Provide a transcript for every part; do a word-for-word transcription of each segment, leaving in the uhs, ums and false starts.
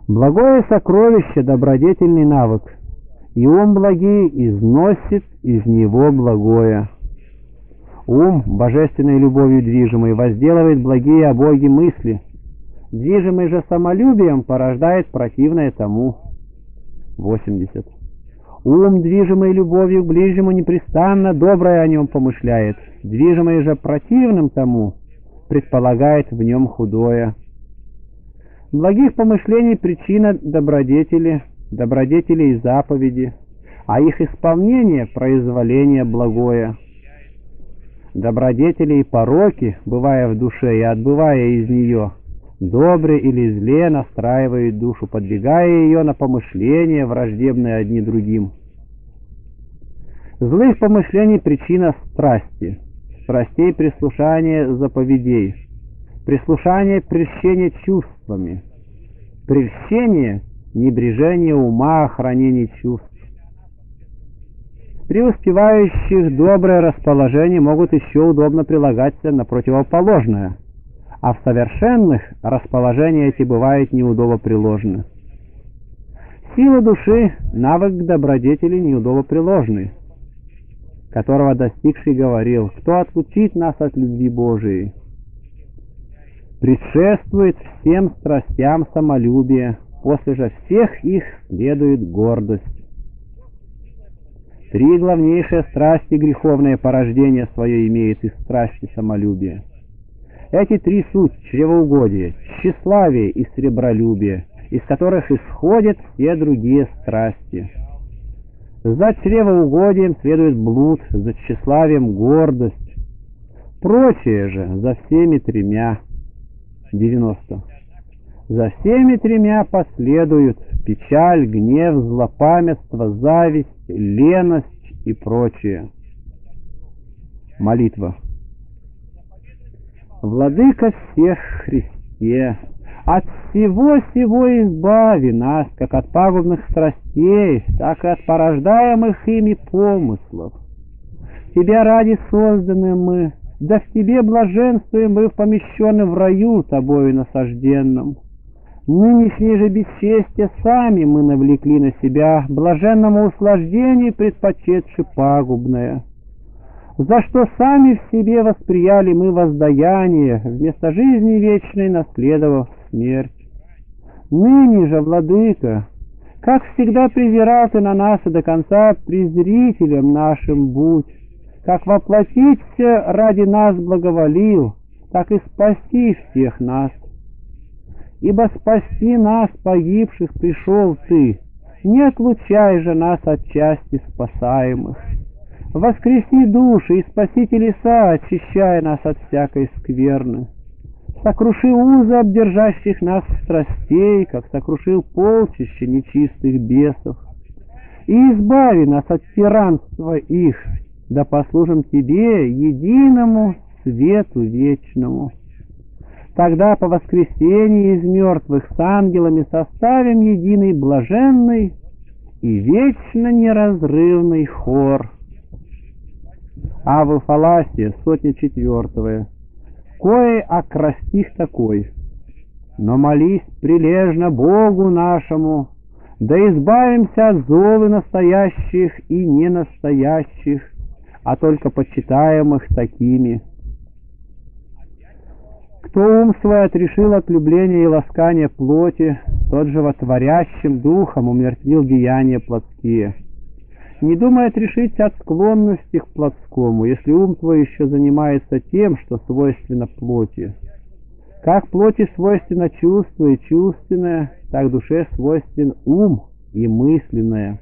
Благое сокровище — добродетельный навык, и ум благий износит из него благое. Ум, божественной любовью движимый, возделывает благие о Боге мысли, движимый же самолюбием порождает противное тому. восемьдесят. Ум, движимый любовью к ближнему, непрестанно доброе о нем помышляет, движимый же противным тому предполагает в нем худое. Благих помышлений причина добродетели, добродетели и заповеди, а их исполнение — произволение благое. Добродетели и пороки, бывая в душе и отбывая из нее, добре или зле настраивают душу, подвигая ее на помышления, враждебные одни другим. Злых помышлений причина страсти, страстей прислушание заповедей, прислушание прельщение чувствами, прельщение небрежение ума, охранение чувств. Преуспевающих доброе расположение могут еще удобно прилагаться на противоположное, а в совершенных расположения эти бывают неудобно приложены. Сила души — навык к добродетели неудобно приложенный, которого достигший говорил: «Кто отлучит нас от любви Божией?» Предшествует всем страстям самолюбие, после же всех их следует гордость. Три главнейшие страсти греховное порождение свое имеет из страсти самолюбия. Эти три суть — чревоугодие, тщеславие и сребролюбие, из которых исходят все другие страсти. За чревоугодием следует блуд, за тщеславием гордость. Прочее же за всеми тремя. девяносто. За всеми тремя последуют печаль, гнев, злопамятство, зависть, леность и прочее. Молитва. Владыка всех Христе, от всего сего избави нас, как от пагубных страстей, так и от порождаемых ими помыслов. Тебя ради созданы мы, да в Тебе блаженствуем мы, помещены в раю Тобою насажденном. Нынешнее же бесчестие сами мы навлекли на себя, блаженному услаждению предпочетши пагубное, за что сами в себе восприяли мы воздаяние, вместо жизни вечной наследовав смерть. Ныне же, Владыка, как всегда презирал Ты на нас и до конца презрителем нашим будь, как воплотиться ради нас благоволил, так и спаси всех нас. Ибо спасти нас, погибших, пришел Ты, не отлучай же нас от части спасаемых. Воскреси души и спаси телеса, очищая нас от всякой скверны. Сокруши узы обдержащих нас страстей, как сокрушил полчище нечистых бесов. И избави нас от тиранства их, да послужим Тебе, единому свету вечному. Тогда по воскресении из мертвых с ангелами составим единый блаженный и вечно неразрывный хор. Авы Фаласия, сотня четвертая. Кое окрастих такой. Но молись прилежно Богу нашему, да избавимся от золы настоящих и ненастоящих, а только почитаемых такими. Кто ум свой отрешил от любления и ласкания плоти, тот животворящим духом умертвил деяния плотские. Не думай отрешиться от склонности к плотскому, если ум твой еще занимается тем, что свойственно плоти. Как плоти свойственно чувство и чувственное, так душе свойствен ум и мысленное.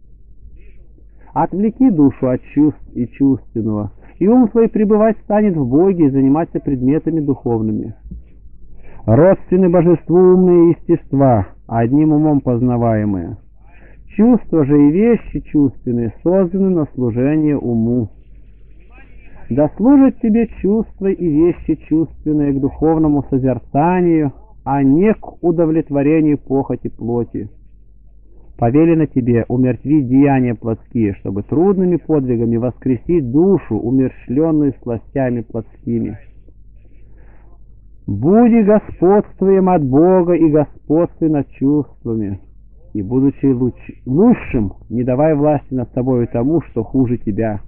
Отвлеки душу от чувств и чувственного, и ум свой пребывать станет в Боге и заниматься предметами духовными. Родственны божеству умные естества, одним умом познаваемые. Чувства же и вещи чувственные созданы на служение уму. Да служат тебе чувства и вещи чувственные к духовному созерцанию, а не к удовлетворению похоти плоти. Повелено тебе умертвить деяния плотские, чтобы трудными подвигами воскресить душу, умерщвленную сластями плотскими. Буди господствуем от Бога и господствуй над чувствами, и, будучи луч... лучшим, не давай власти над собой тому, что хуже тебя.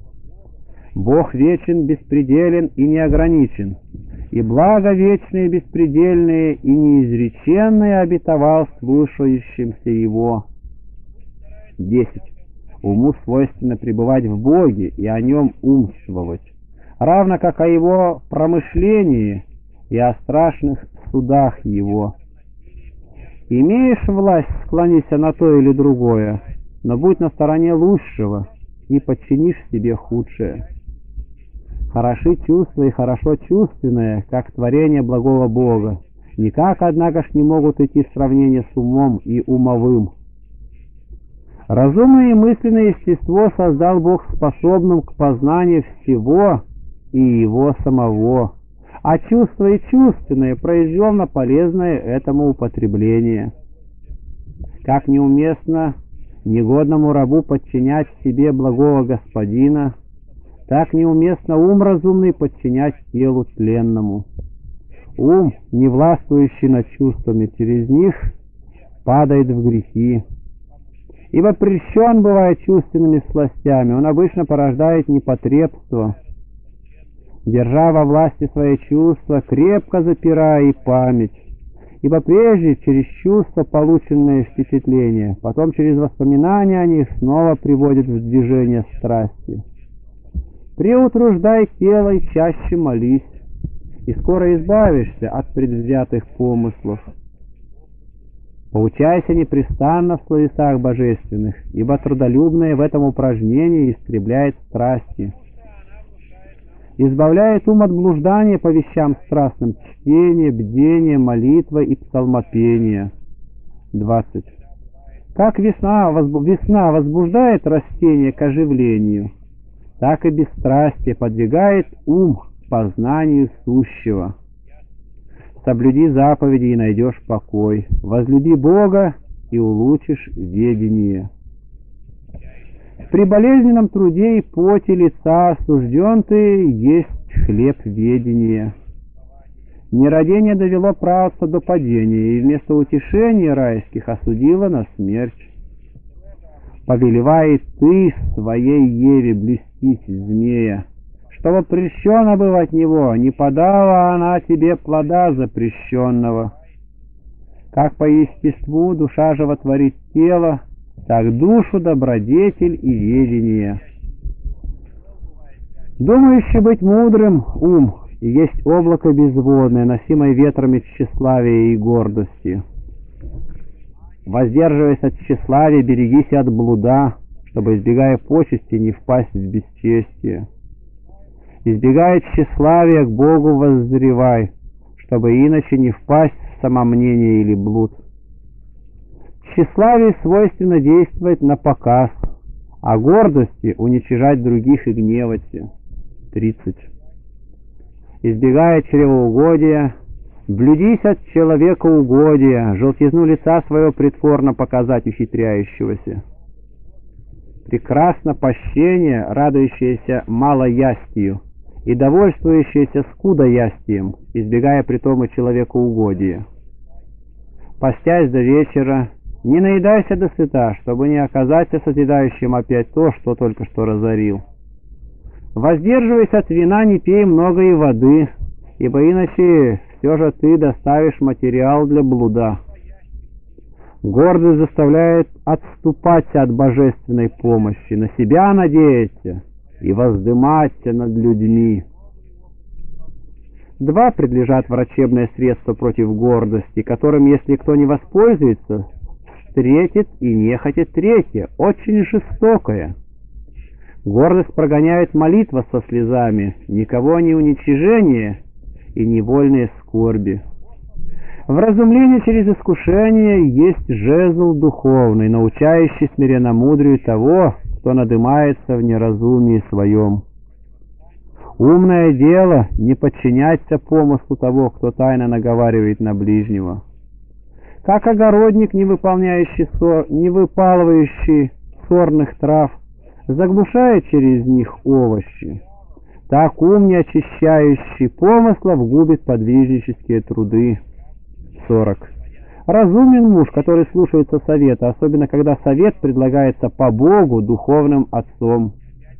Бог вечен, беспределен и неограничен, и благо вечное, беспредельное и неизреченное обетовал слушающимся Его. десять. Уму свойственно пребывать в Боге и о Нем умствовать, равно как о Его промышлении и о страшных судах Его. Имеешь власть, склонися на то или другое, но будь на стороне лучшего и подчинишь себе худшее. Хороши чувства и хорошо чувственное, как творение благого Бога, никак, однако ж, не могут идти в сравнение с умом и умовым. Разумное и мысленное естество создал Бог способным к познанию всего и Его самого, а чувство и чувственное произвел на полезное этому употребление. Как неуместно негодному рабу подчинять себе благого господина, так неуместно ум разумный подчинять телу тленному. Ум, не властвующий над чувствами через них, падает в грехи. Ибо прельщен бывает чувственными сластями, он обычно порождает непотребство, держа во власти свои чувства, крепко запирая и память. Ибо прежде через чувства полученные впечатления, потом через воспоминания о них снова приводит в движение страсти. Преутруждай тело и чаще молись, и скоро избавишься от предвзятых помыслов. Поучайся непрестанно в словесах божественных, ибо трудолюбное в этом упражнении истребляет страсти. Избавляет ум от блуждания по вещам страстным, чтения, бдения, молитва и псалмопения. двадцать. Как весна, возбу... весна возбуждает растение к оживлению, так и бесстрастие подвигает ум к познанию сущего. Соблюди заповеди и найдешь покой, возлюби Бога и улучшишь ведение. При болезненном труде и поте лица осужден ты есть хлеб ведения. Нерадение довело правца до падения, и вместо утешения райских осудило на смерть. Повелевает ты своей Еве блюстить змея, чтобы прельщенно был от него, не подала она тебе плода запрещенного. Как по естеству душа животворит тело, так душу добродетель и ведение. Думающий быть мудрым ум и есть облако безводное, носимое ветрами тщеславия и гордости. Воздерживаясь от тщеславия, берегись от блуда, чтобы, избегая почести, не впасть в бесчестие. Избегая тщеславия, к Богу воззревай, чтобы иначе не впасть в самомнение или блуд. Тщеславию свойственно действовать на показ, а гордости уничижать других и гневаться. тридцать. Избегая чревоугодия, блюдись от человекоугодия, желтизну лица своего притворно показать ухитряющегося. Прекрасно пощение, радующееся малоястию и довольствующееся скудоястием, избегая притом и человекоугодия. Постясь до вечера, не наедайся досыта, чтобы не оказаться созидающим опять то, что только что разорил. Воздерживаясь от вина, не пей много и воды, ибо иначе все же ты доставишь материал для блуда. Гордость заставляет отступать от божественной помощи, на себя надеяться и воздыматься над людьми. Два предлежат врачебное средство против гордости, которым, если кто не воспользуется, встретит и нехотя третье, очень жестокое. Гордость прогоняет молитва со слезами, никого не уничижение и невольные скорби. Вразумление через искушение есть жезл духовный, научающий смиренномудрию того, кто надымается в неразумии своем. Умное дело не подчиняться помыслу того, кто тайно наговаривает на ближнего. Как огородник, не выполняющий сор, не выпалывающий сорных трав, заглушает через них овощи, Так ум, не очищающий помыслов, губит подвижнические труды. сорок. Разумен муж, который слушается совета, особенно когда совет предлагается по Богу, духовным отцом.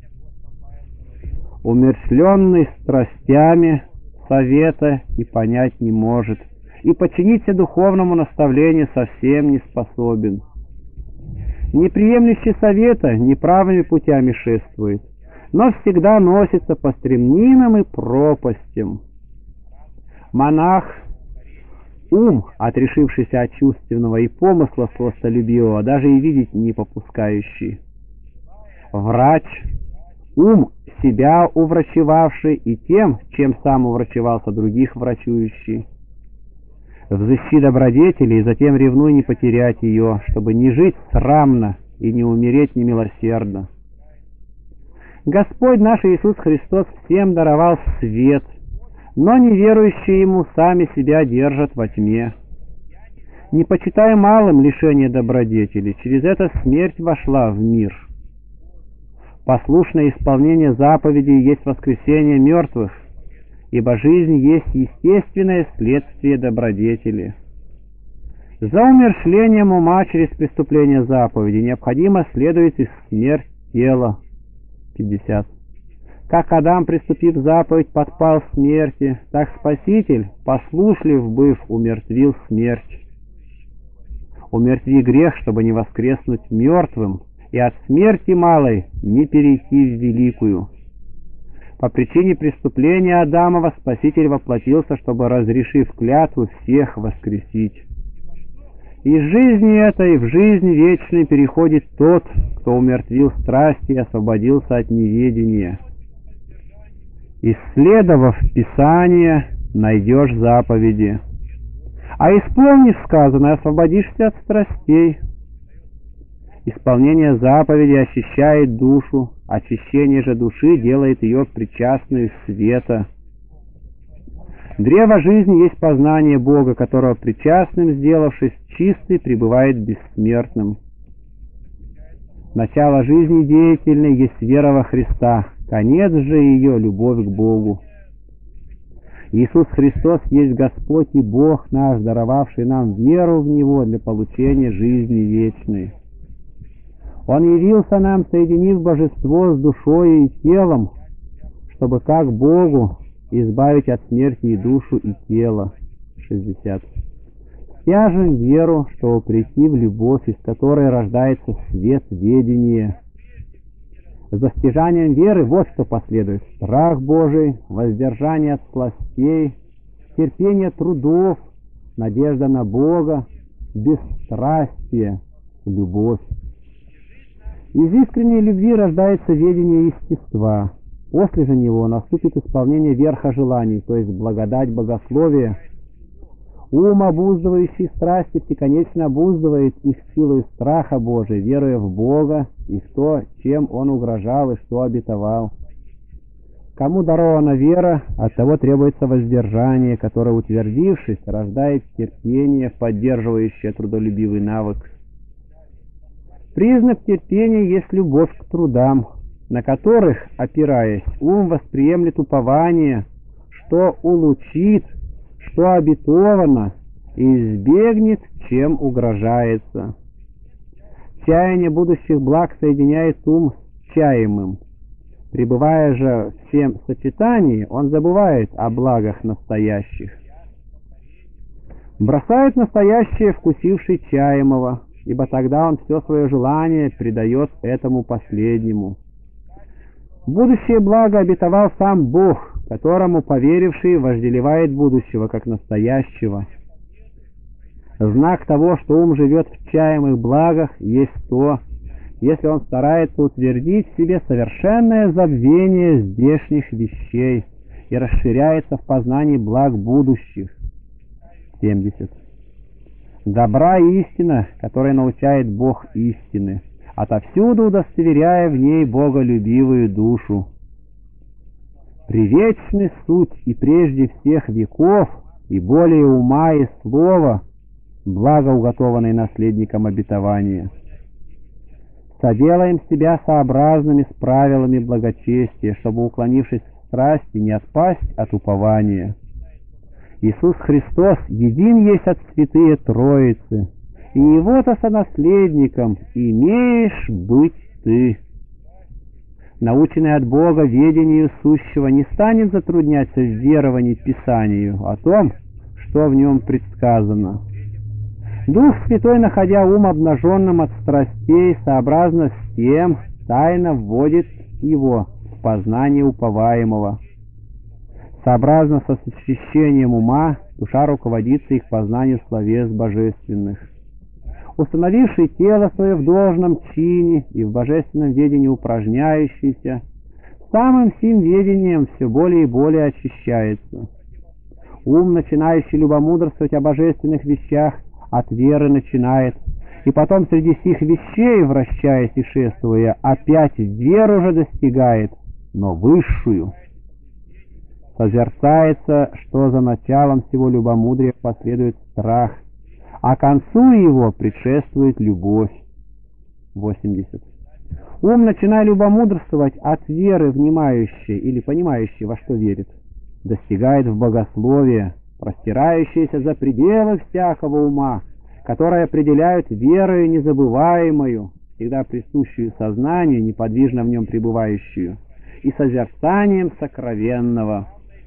Умерщвленный страстями совета и понять не может, и подчиниться духовному наставлению совсем не способен. Неприемлющий совета неправыми путями шествует, но всегда носится по стремнинам и пропастям. Монах, ум, отрешившийся от чувственного и помысла сластолюбивого, даже и видеть не попускающий. Врач, ум, себя уврачевавший и тем, чем сам уврачевался, других врачующий. Взыщи добродетели и затем ревнуй не потерять ее, чтобы не жить срамно и не умереть немилосердно. Господь наш Иисус Христос всем даровал свет, но неверующие Ему сами себя держат во тьме. Не почитай малым лишение добродетели, через это смерть вошла в мир. Послушное исполнение заповедей есть воскресение мертвых, ибо жизнь есть естественное следствие добродетели. За умерщвлением ума через преступление заповеди необходимо следует и смерть тела. пятьдесят. Как Адам, приступив заповедь, подпал смерти, так Спаситель, послушлив быв, умертвил смерть. Умертви грех, чтобы не воскреснуть мертвым, и от смерти малой не перейти в великую. По причине преступления Адамова Спаситель воплотился, чтобы, разрешив клятву, всех воскресить. Из жизни этой в жизнь вечной переходит тот, кто умертвил страсти и освободился от неведения. Исследовав Писание, найдешь заповеди, а исполнив сказанное, освободишься от страстей. Исполнение заповедей очищает душу, очищение же души делает ее причастной света. Древо жизни есть познание Бога, которого причастным, сделавшись чистый, пребывает бессмертным. Начало жизни деятельной есть вера во Христа, конец же ее — любовь к Богу. Иисус Христос есть Господь и Бог наш, даровавший нам веру в Него для получения жизни вечной. Он явился нам, соединив божество с душой и телом, чтобы как Богу избавить от смерти и душу, и тело. шестьдесят. Стяжем веру, чтобы прийти в любовь, из которой рождается свет ведения. За стяжанием веры вот что последует: страх Божий, воздержание от сластей, терпение трудов, надежда на Бога, бесстрастие, любовь. Из искренней любви рождается ведение естества. После же него наступит исполнение верха желаний, то есть благодать богословия. Ум, обуздывающий страсти, всеконечно обуздывает их силой страха Божия, веруя в Бога и в то, чем Он угрожал и что обетовал. Кому дарована вера, от того требуется воздержание, которое, утвердившись, рождает терпение, поддерживающее трудолюбивый навык. Признак терпения есть любовь к трудам, на которых, опираясь, ум восприемлет упование, что улучит, что обетовано, и избегнет, чем угрожается. Чаяние будущих благ соединяет ум с чаемым. Пребывая же в всем сочетании, он забывает о благах настоящих. Бросает настоящее, вкусивший чаемого, ибо тогда он все свое желание придает этому последнему. Будущее благо обетовал сам Бог, которому поверивший вожделевает будущего как настоящего. Знак того, что ум живет в чаемых благах, есть то, если он старается утвердить в себе совершенное забвение здешних вещей и расширяется в познании благ будущих. семьдесят. Добра истина, которой научает Бог истины, отовсюду удостоверяя в ней боголюбивую душу. Привечны суть и прежде всех веков, и более ума и слова, благо уготованное наследникам обетования. Соделаем себя сообразными с правилами благочестия, чтобы, уклонившись в страсти, не отпасть от упования. Иисус Христос един есть от святые Троицы, и Его-то сонаследником имеешь быть ты. Наученный от Бога ведению сущего не станет затрудняться в веровании Писанию о том, что в нем предсказано. Дух Святой, находя ум обнаженным от страстей, сообразно с тем, тайно вводит его в познание уповаемого. Сообразно со освящением ума, душа руководится их познанию словес божественных. Установивший тело свое в должном чине и в божественном ведении упражняющийся, самым сим ведением все более и более очищается. Ум, начинающий любомудрствовать о божественных вещах, от веры начинает, и потом среди сих вещей, вращаясь и шествуя, опять веру же достигает, но высшую. Созерцается, что за началом всего любомудрия последует страх, а концу его предшествует любовь. восемьдесят. Ум, начиная любомудрствовать от веры, внимающей или понимающей, во что верит, достигает в богословие, простирающееся за пределы всякого ума, которые определяют верою незабываемую, всегда присущую сознанию, неподвижно в нем пребывающую, и созерцанием сокровенного.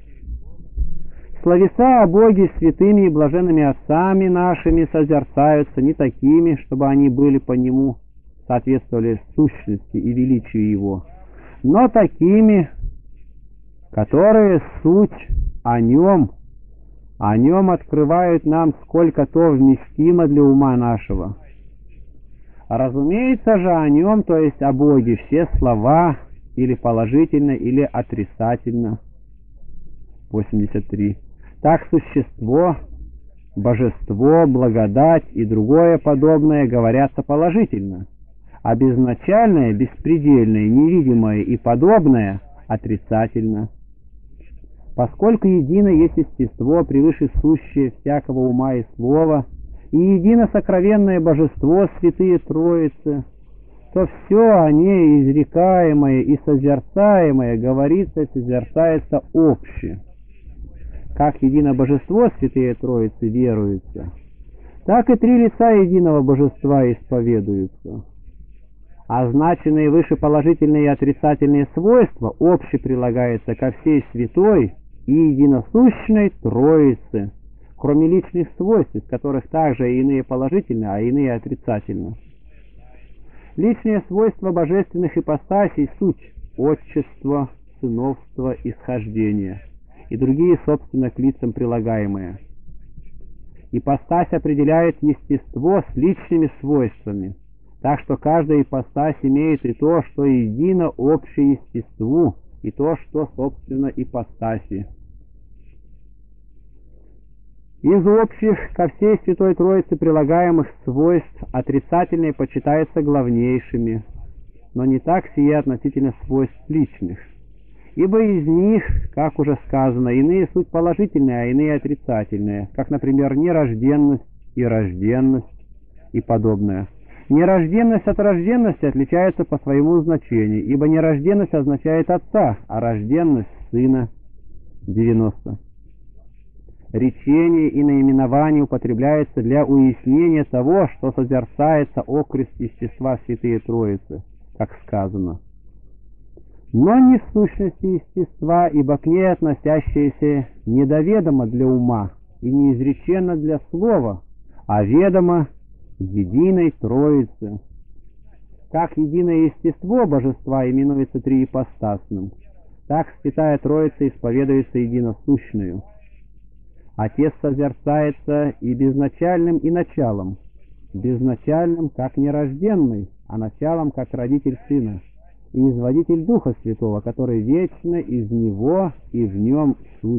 Словеса о Боге святыми и блаженными отцами нашими созерцаются не такими, чтобы они были по Нему, соответствовали сущности и величию Его, но такими, которые суть о Нем, о Нем открывают нам, сколько то вместимо для ума нашего. Разумеется же о Нем, то есть о Боге, все слова или положительно, или отрицательно. восемьдесят три. Так существо, божество, благодать и другое подобное говорятся положительно, а безначальное, беспредельное, невидимое и подобное отрицательно. Поскольку едино есть естество, превыше сущее всякого ума и слова, и едино сокровенное божество святые Троицы, то все о ней изрекаемое и созерцаемое говорится и созерцается обще. Как едино божество святые Троицы веруется, так и три лица единого божества исповедуются. Означенные выше положительные и отрицательные свойства обще прилагаются ко всей святой и единосущной Троице, кроме личных свойств, из которых также иные положительны, а иные отрицательны. Личные свойства божественных ипостасей — суть отчество, сыновство, исхождение и другие, собственно, к лицам прилагаемые. Ипостась определяет естество с личными свойствами, так что каждая ипостась имеет и то, что едино общее естеству, и то, что, собственно, ипостаси. Из общих ко всей Святой Троице прилагаемых свойств отрицательные почитаются главнейшими, но не так сие относительно свойств личных. Ибо из них, как уже сказано, иные суть положительные, а иные отрицательные, как, например, нерожденность и рожденность и подобное. Нерожденность от рожденности отличается по своему значению, ибо нерожденность означает отца, а рожденность — сына. девяносто. Речение и наименование употребляется для уяснения того, что созерцается окрест естества Святые Троицы, как сказано. Но не в сущности естества, ибо к ней относящееся недоведомо для ума и неизреченно для слова, а ведомо единой Троице. Как единое естество божества именуется триипостасным, так Святая Троица исповедуется единосущную. Отец созерцается и безначальным, и началом, безначальным, как нерожденный, а началом, как родитель Сына, и изводитель Духа Святого, который вечно из Него и в Нем суть.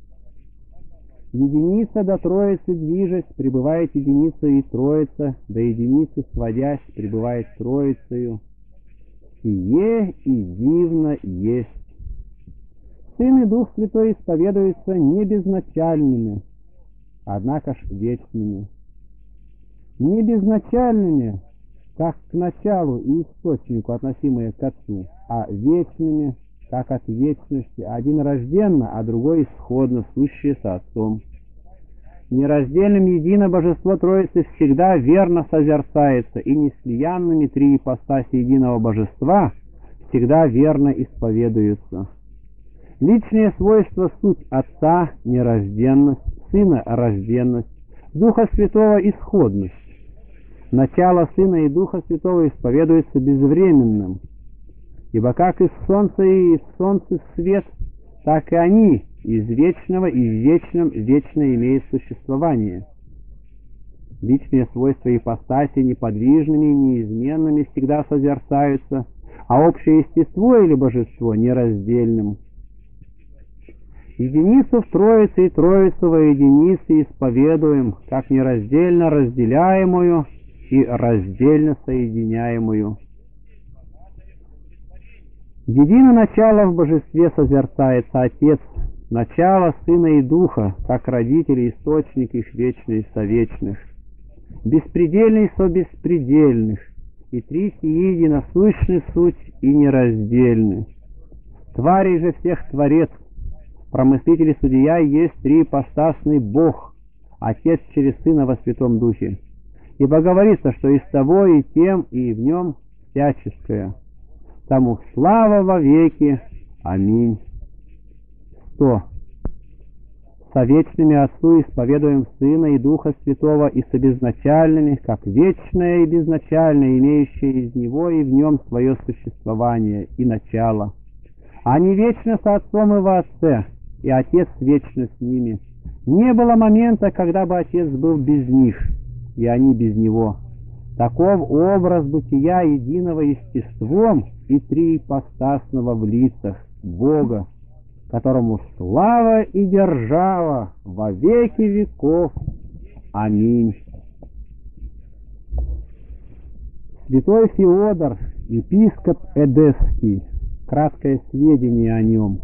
Единица до Троицы движась, пребывает единица и Троица, до единицы сводясь, пребывает Троицею. Сие и дивно есть. Сын и Дух Святой исповедуются не безначальными, однако ж вечными. Не безначальными, как к началу и источнику, относимые к Отцу, а вечными, как от вечности, один рожденно, а другой исходно, сущие со Отцом. Нераздельным едино Божество Троицы всегда верно созерцается, и неслиянными три ипостаси единого Божества всегда верно исповедуются. Личные свойства — суть Отца — нераздельность, Сына — рожденность, Духа Святого — исходность. Начало Сына и Духа Святого исповедуется безвременным, ибо как из солнца и из солнца свет, так и они из вечного и в вечном вечно имеют существование. Личные свойства ипостаси неподвижными и неизменными всегда созерцаются, а общее естество или божество нераздельным. Единицу в Троице и Троицу во единице исповедуем, как нераздельно разделяемую и раздельно соединяемую. Едино начало в божестве созерцается Отец, начало Сына и Духа, как родители, источник их вечный со вечных, беспредельный со беспредельных, и три сии единосущны суть и нераздельны. Тварей же всех Творец, промыслитель и судья есть триипостасный Бог, Отец через Сына во Святом Духе. Ибо говорится, что из того и тем, и в нем всяческое. Тому слава во веки. Аминь. Сто. Со вечными Отцу исповедуем Сына и Духа Святого, и с безначальными, как вечное и безначальное, имеющее из Него и в Нем свое существование и начало. Они вечно со Отцом и во Отце, и Отец вечно с ними. Не было момента, когда бы Отец был без них, и они без Него. Таков образ бытия единого естеством и триипостасного в лицах Бога, которому слава и держава во веки веков. Аминь. Святой Феодор, епископ Эдесский, краткое сведение о нем.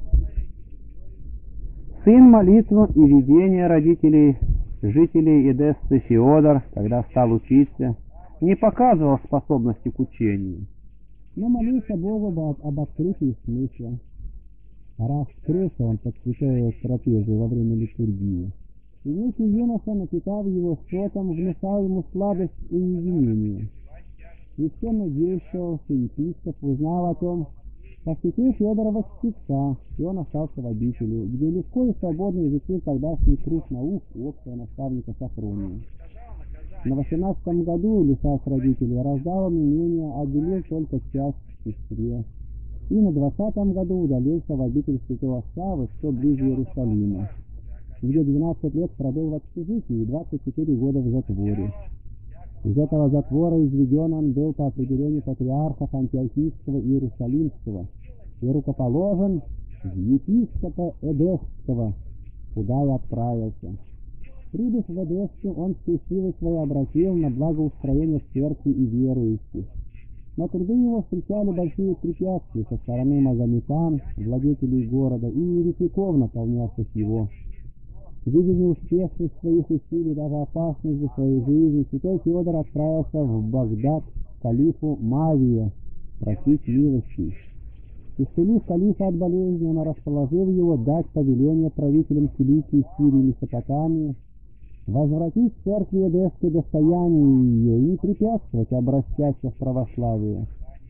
Сын молитву и видения родителей, жителей Эдессы Феодор, когда стал учиться, не показывал способности к учению, но молился Богу об, об открытии смысла. Раз скрылся он под святой трапезой во время литургии, и некий юноша, напитав его сотом, внушал ему сладость уединения. Священно действовавший епископ узнал о том, посетил Федорова чтеца, и он остался в обители, где легко и свободно изучил тогдашний круг наук у общего наставника Сафрония. На восемнадцатом году, лишась родителей, раздал он имение, отделил только часть сестре, и на двадцатом году удалился в обитель святого Саввы, что ближе Иерусалима, где двенадцать лет пробыл в общежитии и двадцать четыре года в затворе. Из этого затвора изведен он был по определению патриархов Антиохийского и Иерусалимского и рукоположен в епископа Эдесского, куда и отправился. Прибыв в Эдессу, он все силы свои обратил на благоустроение церкви и верующих. Но труды его встречали большие препятствия со стороны магометан, владетелей города, и еретиков, наполнявших его. Видя неуспешность своих усилий, даже опасность для своей жизни, святой Феодор отправился в Багдад к калифу Мавия просить милости. Исцелив калифа от болезни, он расположил его дать повеление правителям Киликии, Сирии и Месопотамии возвратить церкви Эдесской достояние ее и не препятствовать обращаться в православие.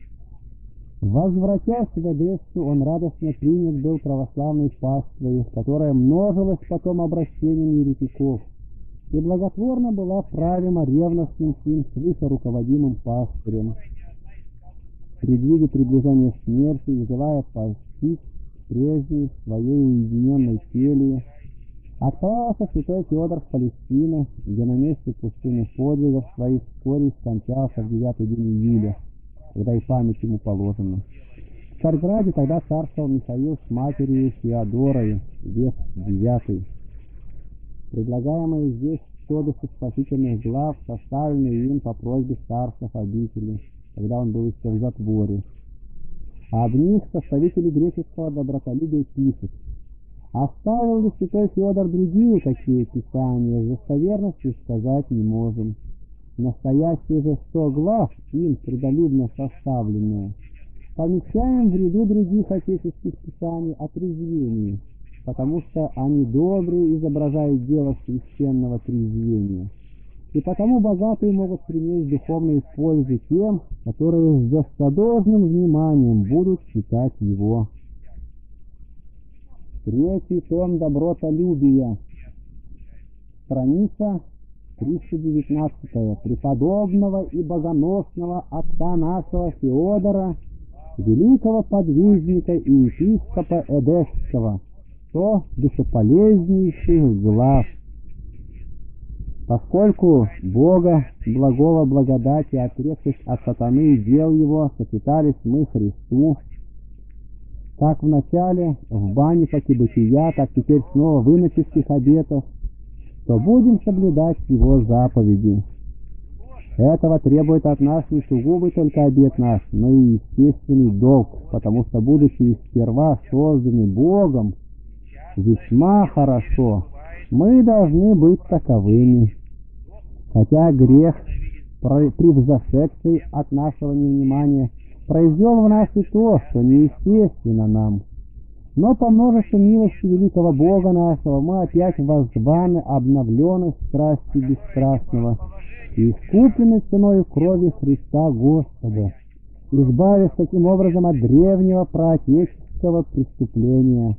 Возвратясь в Эдессу, он радостно принят был православной паствой, которая множилась потом обращением еретиков, и благотворно была правима ревностным сим свыше руководимым пастырем. Предвидя приближение смерти и желая постичь прежней своей уединенной келье, отправился святой Феодор в Палестину, где на месте пустынных подвигов своих вскоре скончался в девятый день июля, когда и память ему положена. В Царьграде тогда царствовал Михаил с матерью Феодорой, век девятый. Предлагаемые здесь кодексы спасительных глав, составленные им по просьбе старцев обители, когда он был еще в затворе. А об них составители греческого добротолюбия пишут: оставил ли святой Феодор другие такие писания, с достоверностью сказать не можем. Настоящие же сто глав, им трудолюбно составленные, помещаем в ряду других отеческих писаний о трезвении, потому что они добрые, изображают дело священного трезвения. И потому богатые могут принять духовную пользу тем, которые с достодолжным вниманием будут читать его. Третий том «Добротолюбия», страница триста девятнадцатая. Преподобного и богоносного отца нашего Феодора, великого подвижника и епископа Эдесского, сто душеполезнейших глав. Поскольку Бога, благого благодати, отрекшись от сатаны и дел его, сочетались мы Христу, как в начале в бане поки бытия, так теперь снова в иноческих обетах, то будем соблюдать его заповеди. Этого требует от нас не сугубый только обет наш, но и естественный долг, потому что, будучи сперва созданы Богом весьма хорошо, мы должны быть таковыми. Хотя грех, превзошедший от нашего невнимания, произвел в нас и то, что неестественно нам. Но по множеству милости великого Бога нашего мы опять воззваны обновленной страсти бесстрастного и искупленной ценой крови Христа Господа, избавив таким образом от древнего проотеческого преступления.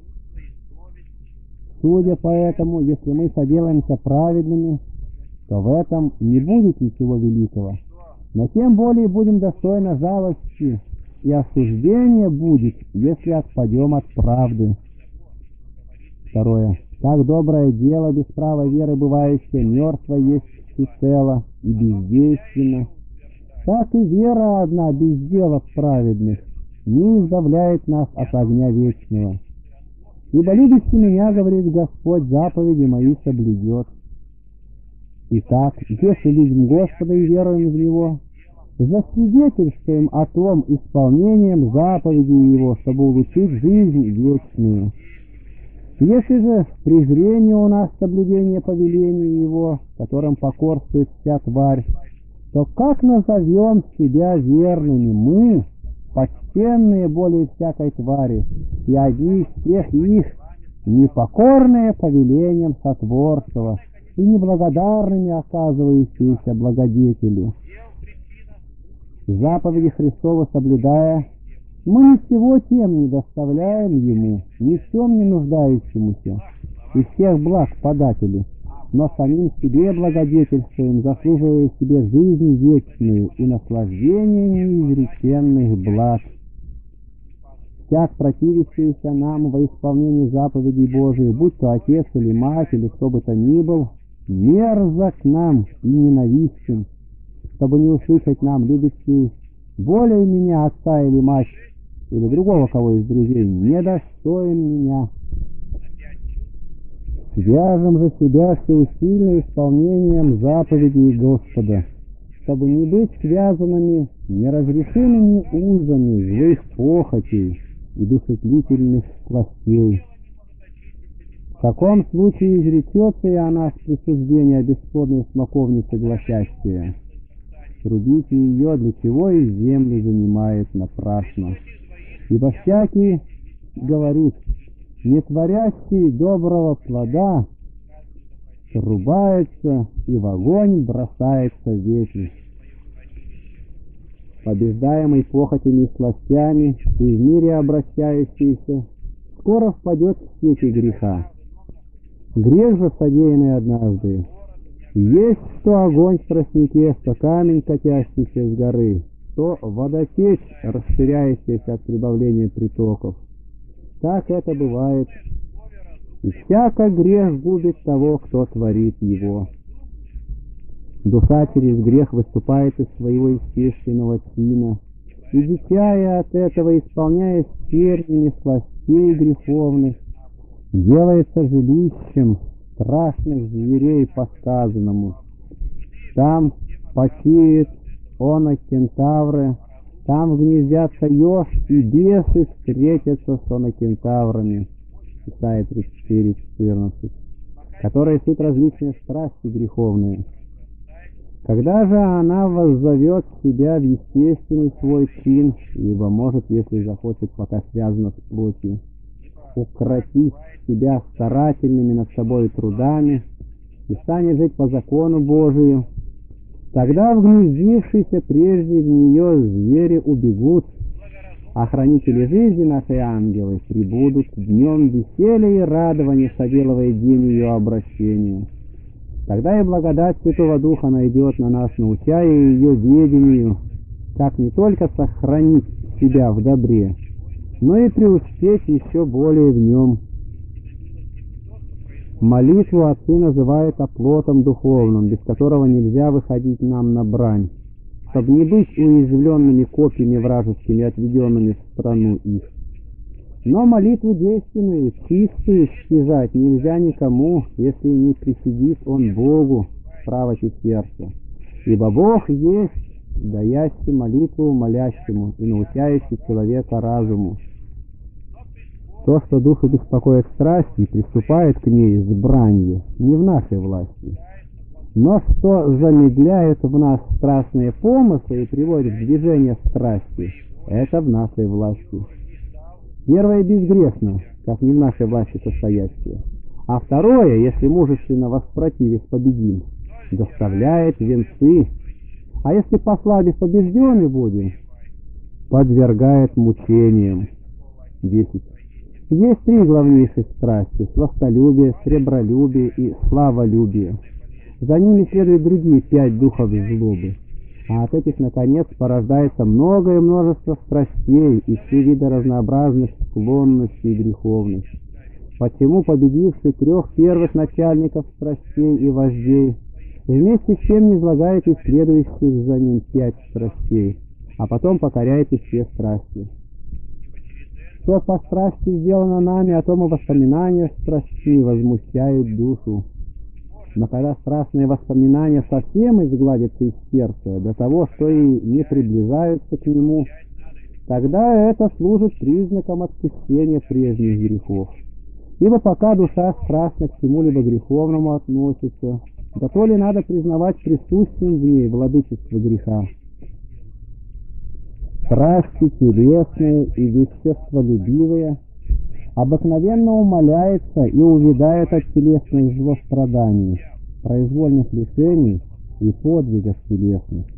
Судя по этому, если мы соделаемся праведными, то в этом не будет ничего великого, но тем более будем достойны жалости, и осуждение будет, если отпадем от правды. Второе. Так доброе дело без права веры бывающее мертво есть всецело и бездейственно, так и вера одна без дела праведных не избавляет нас от огня вечного. Ибо любящий меня, говорит Господь, заповеди мои соблюдет. Итак, если любим Господа и веруем в Него, засвидетельствуем о том исполнением заповедей Его, чтобы улучшить жизнь вечную. Если же презрение у нас соблюдение повелений Его, которым покорствует вся тварь, то как назовем себя верными мы, почтенные более всякой твари, и одни из всех их, непокорные повелениям сотворцева и неблагодарными оказывающиеся благодетелю? Заповеди Христовы соблюдая, мы ничего тем не доставляем Ему, ни в чем не нуждающемуся, и всех благ подателю, но самим себе благодетельствуем, заслуживая себе жизнь вечную и наслаждение неизреченных благ. Всяк противящийся нам во исполнении заповедей Божиих, будь то отец или мать, или кто бы то ни был, мерзок нам и ненавистен, чтобы не услышать нам, любящий более меня отца или мать, или другого кого из друзей, недостоин меня. Свяжем же себя всеусильно исполнением заповедей Господа, чтобы не быть связанными неразрешимыми узами злых похотей и душетлительных сластей. В таком случае изречется и о нас присуждение бесплодной смоковницы гласящее: трудите ее, для чего и землю занимает напрасно. Ибо всякий, говорит, не творящий доброго плода, срубается и в огонь бросается ветвь. Побеждаемый похотями и сластями и в мире обращающийся, скоро впадет в сети греха. Грех же, содеянный однажды, есть то огонь в тростнике, что камень, катящийся с горы, то водотечь, расширяющаяся от прибавления притоков. Так это бывает, и всяко грех губит того, кто творит его. Душа через грех выступает из своего естественного чина, и, дичая от этого, исполняя терниями сластей греховных, делается жилищем страшных зверей по сказанному. Там почиет оно кентавры, там гнездятся еж, и бесы встретятся с онокентаврами. Исайя тридцать четыре четырнадцать, которые суть различные страсти греховные. Когда же она воззовет себя в естественный свой чин, ибо может, если захочет, пока связана с плотью, укротить себя старательными над собой трудами и станет жить по закону Божию, тогда вгнездившиеся прежде в нее звери убегут, а хранители жизни нашей ангелы прибудут днем веселья и радования, соделывая день ее обращения. Тогда и благодать Святого Духа найдет на нас, научая ее ведению, как не только сохранить себя в добре, но и преуспеть еще более в нем. Молитву отцы называют оплотом духовным, без которого нельзя выходить нам на брань, чтобы не быть уязвленными копьями вражескими, отведенными в страну их. Но молитву действенную, чистую стяжать нельзя никому, если не присудит он Богу в правоте сердца. Ибо Бог есть, даящий молитву молящему и научающий человека разуму. То, что душу беспокоит страсти, приступает к ней с бранью, не в нашей власти. Но что замедляет в нас страстные помыслы и приводит в движение страсти, это в нашей власти. Первое безгрешно, как не в нашей власти состоящее, а второе, если мужественно воспротивясь победим, доставляет венцы, а если послабив побежденный будем, подвергает мучениям. десять. Есть три главнейших страсти: сластолюбие, сребролюбие и славолюбие. За ними следуют другие пять духов злобы. А от этих, наконец, порождается многое множество страстей и все виды разнообразных склонностей и греховностей. Почему победивший трех первых начальников страстей и вождей вместе с тем не излагает и следующих за ним пять страстей, а потом покоряет и все страсти? Что по страсти сделано нами, о том и воспоминания страстей возмущают душу. Но когда страстные воспоминания совсем изгладятся из сердца до того, что и не приближаются к нему, тогда это служит признаком отпущения прежних грехов. Ибо пока душа страстно к чему-либо греховному относится, да то ли надо признавать присущим в ней владычество греха. Страсти телесные и веществолюбивые обыкновенно умаляется и увядает от телесных злостраданий, произвольных лишений и подвигов телесных.